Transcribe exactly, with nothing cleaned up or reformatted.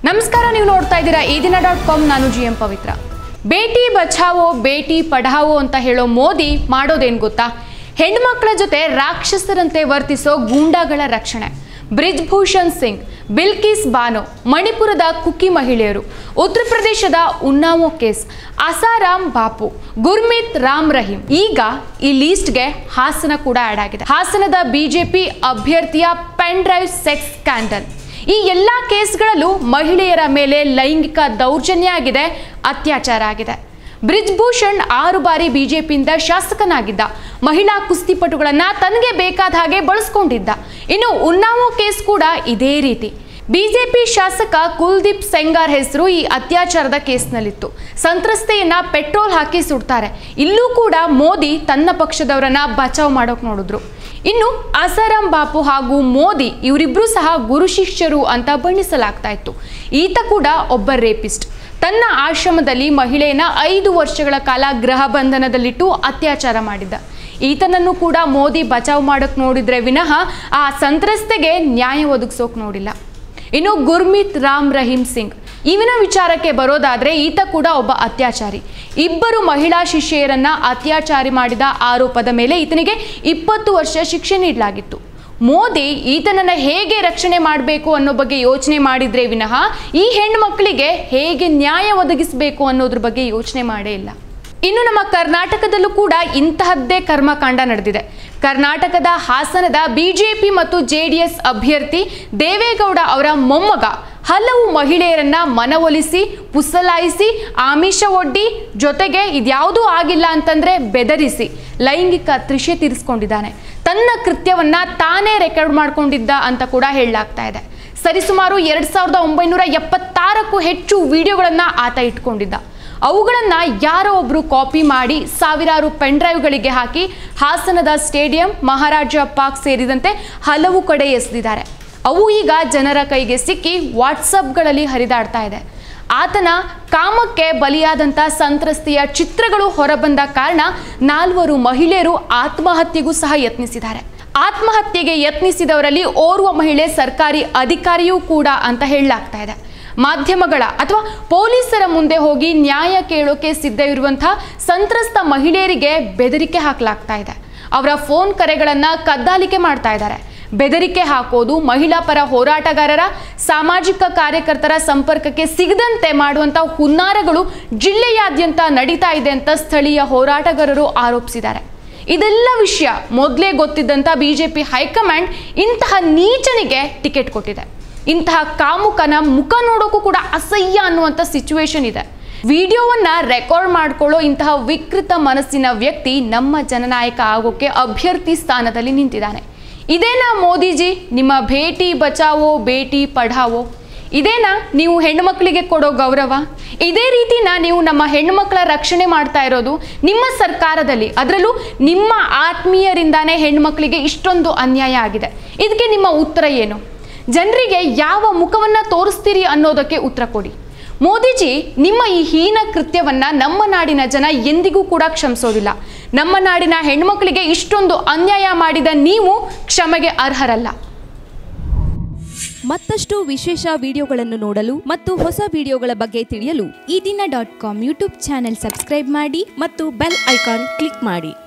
ನಮಸ್ಕಾರ, ನೀವು ನೋಡ್ತಾ ಇದ್ದೀರಾ ಈ ದಿನ ಡಾಟ್ ಕಾಮ್. ನಾನು ಜಿ ಎಂ ಪವಿತ್ರ. ಬೇಟಿ ಬಚಾವೋ ಬೇಟಿ ಪಢಾವೋ ಅಂತ ಹೇಳೋ ಮೋದಿ ಮಾಡೋದೇನು ಗೊತ್ತಾ? ಹೆಣ್ಮಕ್ಳ ಜೊತೆ ರಾಕ್ಷಸರಂತೆ ವರ್ತಿಸೋ ಗೂಂಡಾಗಳ ರಕ್ಷಣೆ. ಬ್ರಿಜ್ಭೂಷಣ್ ಸಿಂಗ್, ಬಿಲ್ಕಿಸ್ ಬಾನೋ, ಮಣಿಪುರದ ಕುಕ್ಕಿ ಮಹಿಳೆಯರು, ಉತ್ತರ ಪ್ರದೇಶದ ಉನ್ನಾವೋ ಕೇಸ್, ಅಸಾರಾಮ್ ಬಾಪು, ಗುರ್ಮೀತ್ ರಾಮ್ ರಹೀಂ. ಈಗ ಈ ಲೀಸ್ಟ್ಗೆ ಹಾಸನ ಕೂಡ ಆಡ್ ಆಗಿದೆ. ಹಾಸನದ ಬಿಜೆಪಿ ಅಭ್ಯರ್ಥಿಯ ಪೆನ್ ಡ್ರೈವ್ ಸೆಕ್ಸ್ ಸ್ಕ್ಯಾಂಡಲ್. ಈ ಎಲ್ಲ ಕೇಸ್ಗಳಲ್ಲೂ ಮಹಿಳೆಯರ ಮೇಲೆ ಲೈಂಗಿಕ ದೌರ್ಜನ್ಯ ಆಗಿದೆ, ಅತ್ಯಾಚಾರ ಆಗಿದೆ. ಬ್ರಿಜ್ಭೂಷಣ್ ಆರು ಬಾರಿ ಬಿಜೆಪಿಯಿಂದ ಶಾಸಕನಾಗಿದ್ದ. ಮಹಿಳಾ ಕುಸ್ತಿಪಟುಗಳನ್ನ ತನಗೆ ಬೇಕಾದ ಹಾಗೆ ಬಳಸ್ಕೊಂಡಿದ್ದ. ಇನ್ನು ಉನ್ನಾವೋ ಕೇಸ್ ಕೂಡ ಇದೇ ರೀತಿ. ಬಿಜೆಪಿ ಶಾಸಕ ಕುಲ್ದೀಪ್ ಸೆಂಗಾರ್ ಹೆಸರು ಈ ಅತ್ಯಾಚಾರದ ಕೇಸ್ನಲ್ಲಿತ್ತು. ಸಂತ್ರಸ್ತೆಯನ್ನ ಪೆಟ್ರೋಲ್ ಹಾಕಿ ಸುಡ್ತಾರೆ. ಇಲ್ಲೂ ಕೂಡ ಮೋದಿ ತನ್ನ ಪಕ್ಷದವರನ್ನ ಬಚಾವ್ ಮಾಡೋಕ್ ನೋಡಿದ್ರು. ಇನ್ನು ಅಸಾರಾಮ್ ಬಾಪು ಹಾಗೂ ಮೋದಿ ಇವರಿಬ್ರು ಸಹ ಗುರು ಶಿಷ್ಯರು ಅಂತ ಬಣ್ಣಿಸಲಾಗ್ತಾ ಇತ್ತು. ಈತ ಕೂಡ ಒಬ್ಬ ರೇಪಿಸ್ಟ್. ತನ್ನ ಆಶ್ರಮದಲ್ಲಿ ಮಹಿಳೆಯನ್ನ ಐದು ವರ್ಷಗಳ ಕಾಲ ಗೃಹ ಬಂಧನದಲ್ಲಿಟ್ಟು ಅತ್ಯಾಚಾರ ಮಾಡಿದ್ದ. ಈತನನ್ನು ಕೂಡ ಮೋದಿ ಬಚಾವ್ ಮಾಡೋಕ್ ನೋಡಿದ್ರೆ ವಿನಃ ಆ ಸಂತ್ರಸ್ತೆಗೆ ನ್ಯಾಯ ಒದಗಿಸೋಕ್ ನೋಡಿಲ್ಲ. ಇನ್ನು ಗುರ್ಮೀತ್ ರಾಮ್ ರಹೀಂ ಸಿಂಗ್, ಇವನ ವಿಚಾರಕ್ಕೆ ಬರೋದಾದ್ರೆ ಈತ ಕೂಡ ಒಬ್ಬ ಅತ್ಯಾಚಾರಿ. ಇಬ್ಬರು ಮಹಿಳಾ ಶಿಷ್ಯರನ್ನ ಅತ್ಯಾಚಾರಿ ಮಾಡಿದ ಆರೋಪದ ಮೇಲೆ ಈತನಿಗೆ ಇಪ್ಪತ್ತು ವರ್ಷ ಶಿಕ್ಷೆ ನೀಡಲಾಗಿತ್ತು. ಮೋದಿ ಈತನನ್ನ ಹೇಗೆ ರಕ್ಷಣೆ ಮಾಡಬೇಕು ಅನ್ನೋ ಬಗ್ಗೆ ಯೋಚನೆ ಮಾಡಿದ್ರೆ ವಿನಃ ಈ ಹೆಣ್ಣು ಮಕ್ಕಳಿಗೆ ಹೇಗೆ ನ್ಯಾಯ ಒದಗಿಸಬೇಕು ಅನ್ನೋದ್ರ ಬಗ್ಗೆ ಯೋಚನೆ ಮಾಡೇ ಇಲ್ಲ. ಇನ್ನು ನಮ್ಮ ಕರ್ನಾಟಕದಲ್ಲೂ ಕೂಡ ಇಂತಹದ್ದೇ ಕರ್ಮಕಾಂಡ ನಡೆದಿದೆ. ಕರ್ನಾಟಕದ ಹಾಸನದ ಬಿಜೆಪಿ ಮತ್ತು ಜೆಡಿಎಸ್ ಅಭ್ಯರ್ಥಿ ದೇವೇಗೌಡ ಅವರ ಮೊಮ್ಮಗ ಹಲವು ಮಹಿಳೆಯರನ್ನ ಮನವೊಲಿಸಿ, ಪುಸಲಾಯಿಸಿ, ಆಮಿಷ ಒಡ್ಡಿ, ಜೊತೆಗೆ ಇದ್ಯಾವುದೂ ಆಗಿಲ್ಲ ಅಂತಂದ್ರೆ ಬೆದರಿಸಿ ಲೈಂಗಿಕ ತೃಷೆ ತೀರಿಸ್ಕೊಂಡಿದ್ದಾನೆ. ತನ್ನ ಕೃತ್ಯವನ್ನ ತಾನೇ ರೆಕಾರ್ಡ್ ಮಾಡ್ಕೊಂಡಿದ್ದ ಅಂತ ಕೂಡ ಹೇಳಲಾಗ್ತಾ ಇದೆ. ಸರಿಸುಮಾರು ಎರಡ್ ಸಾವಿರದ ಒಂಬೈನೂರ ಎಪ್ಪತ್ತಾರಕ್ಕೂ ಹೆಚ್ಚು ವಿಡಿಯೋಗಳನ್ನ ಆತ ಇಟ್ಕೊಂಡಿದ್ದ. ಅವುಗಳನ್ನ ಯಾರೋ ಒಬ್ರು ಕಾಪಿ ಮಾಡಿ ಸಾವಿರಾರು ಪೆನ್ ಡ್ರೈವ್ಗಳಿಗೆ ಹಾಕಿ ಹಾಸನದ ಸ್ಟೇಡಿಯಂ, ಮಹಾರಾಜ ಪಾರ್ಕ್ ಸೇರಿದಂತೆ ಹಲವು ಕಡೆ ಎಸೆದಿದ್ದಾರೆ. ಅವು ಈಗ ಜನರ ಕೈಗೆ ಸಿಕ್ಕಿ ವಾಟ್ಸಪ್ಗಳಲ್ಲಿ ಹರಿದಾಡ್ತಾ ಇದೆ. ಆತನ ಕಾಮಕ್ಕೆ ಬಲಿಯಾದಂಥ ಸಂತ್ರಸ್ತೆಯ ಚಿತ್ರಗಳು ಹೊರಬಂದ ಕಾರಣ ನಾಲ್ವರು ಮಹಿಳೆಯರು ಆತ್ಮಹತ್ಯೆಗೂ ಸಹ ಯತ್ನಿಸಿದ್ದಾರೆ. ಆತ್ಮಹತ್ಯೆಗೆ ಯತ್ನಿಸಿದವರಲ್ಲಿ ಓರ್ವ ಮಹಿಳೆ ಸರ್ಕಾರಿ ಅಧಿಕಾರಿಯೂ ಕೂಡ ಅಂತ ಹೇಳಲಾಗ್ತಾ ಇದೆ. ಮಾಧ್ಯಮಗಳ ಅಥವಾ ಪೊಲೀಸರ ಮುಂದೆ ಹೋಗಿ ನ್ಯಾಯ ಕೇಳೋಕೆ ಸಿದ್ಧವಿರುವಂತಹ ಸಂತ್ರಸ್ತ ಮಹಿಳೆಯರಿಗೆ ಬೆದರಿಕೆ ಹಾಕಲಾಗ್ತಾ ಇದೆ. ಅವರ ಫೋನ್ ಕರೆಗಳನ್ನ ಕದ್ದಾಲಿಕೆ ಮಾಡ್ತಾ ಇದ್ದಾರೆ. ಬೆದರಿಕೆ ಹಾಕೋದು, ಮಹಿಳಾ ಪರ ಹೋರಾಟಗಾರರ, ಸಾಮಾಜಿಕ ಕಾರ್ಯಕರ್ತರ ಸಂಪರ್ಕಕ್ಕೆ ಸಿಗದಂತೆ ಮಾಡುವಂತ ಹುನ್ನಾರಗಳು ಜಿಲ್ಲೆಯಾದ್ಯಂತ ನಡೀತಾ ಇದೆ ಅಂತ ಸ್ಥಳೀಯ ಹೋರಾಟಗಾರರು ಆರೋಪಿಸಿದ್ದಾರೆ. ಇದೆಲ್ಲ ವಿಷಯ ಮೊದಲೇ ಗೊತ್ತಿದ್ದಂತ ಬಿಜೆಪಿ ಹೈಕಮಾಂಡ್ ಇಂತಹ ನೀಚನಿಗೆ ಟಿಕೆಟ್ ಕೊಟ್ಟಿದೆ. ಇಂತಹ ಕಾಮುಕನ ಮುಖ ನೋಡೋಕ್ಕೂ ಕೂಡ ಅಸಹ್ಯ ಅನ್ನುವಂಥ ಸಿಚುವೇಶನ್ ಇದೆ. ವಿಡಿಯೋವನ್ನ ರೆಕಾರ್ಡ್ ಮಾಡ್ಕೊಳ್ಳೋ ಇಂತಹ ವಿಕೃತ ಮನಸ್ಸಿನ ವ್ಯಕ್ತಿ ನಮ್ಮ ಜನನಾಯಕ ಆಗೋಕೆ ಅಭ್ಯರ್ಥಿ ಸ್ಥಾನದಲ್ಲಿ ನಿಂತಿದ್ದಾನೆ. ಇದೇನಾ ಮೋದಿಜಿ ನಿಮ್ಮ ಬೇಟಿ ಬಚಾವೋ ಬೇಟಿ ಪಢಾವೋ? ಇದೇನಾ ನೀವು ಹೆಣ್ಣು ಮಕ್ಕಳಿಗೆ ಕೊಡೋ ಗೌರವ? ಇದೇ ರೀತಿನ ನೀವು ನಮ್ಮ ಹೆಣ್ಣು ಮಕ್ಕಳ ರಕ್ಷಣೆ ಮಾಡ್ತಾ ಇರೋದು ನಿಮ್ಮ ಸರ್ಕಾರದಲ್ಲಿ, ಅದರಲ್ಲೂ ನಿಮ್ಮ ಆತ್ಮೀಯರಿಂದಾನೇ ಹೆಣ್ಣು ಮಕ್ಕಳಿಗೆ ಇಷ್ಟೊಂದು ಅನ್ಯಾಯ ಆಗಿದೆ. ಇದಕ್ಕೆ ನಿಮ್ಮ ಉತ್ತರ ಏನು? ಜನರಿಗೆ ಯಾವ ಮುಖವನ್ನ ತೋರಿಸ್ತೀರಿ ಅನ್ನೋದಕ್ಕೆ ಉತ್ತರ ಕೊಡಿ. ಮೋದಿಜಿ, ನಿಮ್ಮ ಈ ಹೀನ ಕೃತ್ಯವನ್ನ ನಮ್ಮ ನಾಡಿನ ಜನ ಎಂದಿಗೂ ಕೂಡ ಕ್ಷಮಿಸೋದಿಲ್ಲ. ನಮ್ಮ ನಾಡಿನ ಹೆಣ್ಮಕ್ಳಿಗೆ ಇಷ್ಟೊಂದು ಅನ್ಯಾಯ ಮಾಡಿದ ನೀವು ಕ್ಷಮೆಗೆ ಅರ್ಹರಲ್ಲ. ಮತ್ತಷ್ಟು ವಿಶೇಷ ವಿಡಿಯೋಗಳನ್ನು ನೋಡಲು ಮತ್ತು ಹೊಸ ವಿಡಿಯೋಗಳ ಬಗ್ಗೆ ತಿಳಿಯಲು Ee Dina dot com YouTube channel subscribe ಮಾಡಿ ಮತ್ತು ಬೆಲ್ ಐಕಾನ್ ಕ್ಲಿಕ್ ಮಾಡಿ.